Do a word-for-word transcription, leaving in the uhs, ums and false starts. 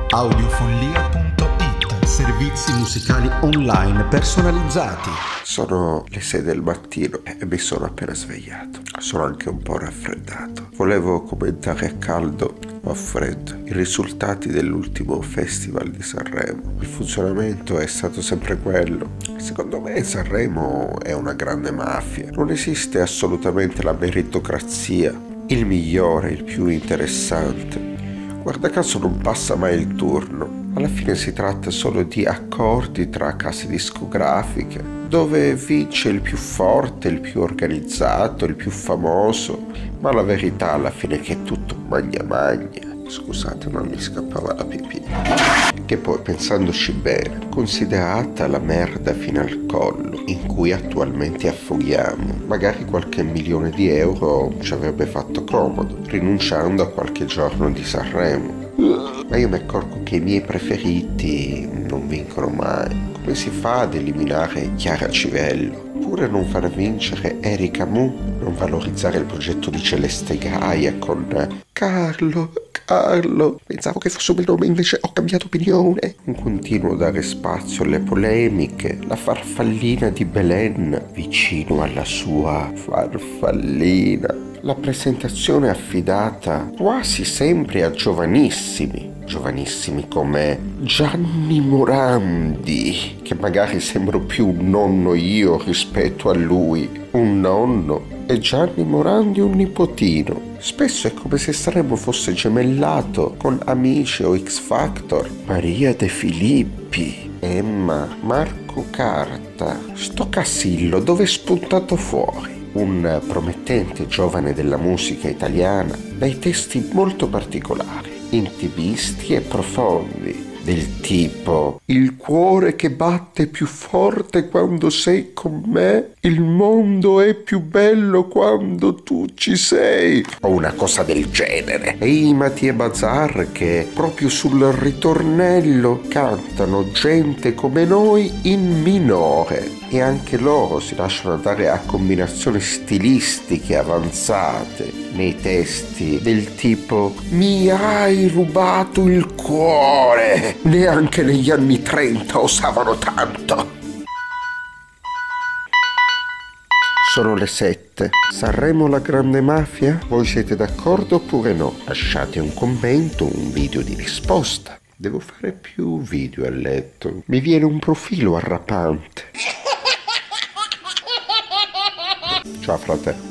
audiofollia punto it, servizi musicali online personalizzati. Sono le sei del mattino e mi sono appena svegliato. Sono anche un po' raffreddato. Volevo commentare a caldo o a freddo i risultati dell'ultimo festival di Sanremo. Il funzionamento è stato sempre quello. Secondo me Sanremo è una grande mafia. Non esiste assolutamente la meritocrazia, il migliore, il più interessante. Guarda caso non passa mai il turno. Alla fine si tratta solo di accordi tra case discografiche, dove vince il più forte, il più organizzato, il più famoso. Ma la verità alla fine è che è tutto magna magna. Scusate, non mi scappava la pipì. Che poi, pensandoci bene, considerata la merda fino al collo in cui attualmente affoghiamo, magari qualche milione di euro ci avrebbe fatto comodo, rinunciando a qualche giorno di Sanremo. Ma io mi accorgo che i miei preferiti non vincono mai. Come si fa ad eliminare Chiara Civello? Oppure non far vincere Erika Mu? Non valorizzare il progetto di Celeste Gaia con Carlo, Carlo, pensavo che fosse un bel nome, invece ho cambiato opinione. Un continuo dare spazio alle polemiche, la farfallina di Belen vicino alla sua farfallina. La presentazione affidata quasi sempre a giovanissimi, giovanissimi come Gianni Morandi, che magari sembro più un nonno io rispetto a lui, un nonno, e Gianni Morandi un nipotino. Spesso è come se Sanremo fosse gemellato con Amici o X Factor. Maria De Filippi, Emma, Marco Carta, sto Casillo dove è spuntato fuori. Un promettente giovane della musica italiana dai testi molto particolari, intimisti e profondi, del tipo: il cuore che batte più forte quando sei con me, il mondo è più bello quando tu ci sei, o una cosa del genere. E i Mattia Bazar che proprio sul ritornello cantano Gente come noi in minore, e anche loro si lasciano andare a combinazioni stilistiche avanzate nei testi del tipo: mi hai rubato il cuore. Neanche negli anni trenta osavano tanto. Sono le sette. Sanremo la grande mafia? Voi siete d'accordo oppure no? Lasciate un commento, un video di risposta. Devo fare più video a letto. Mi viene un profilo arrapante. Ciao frate.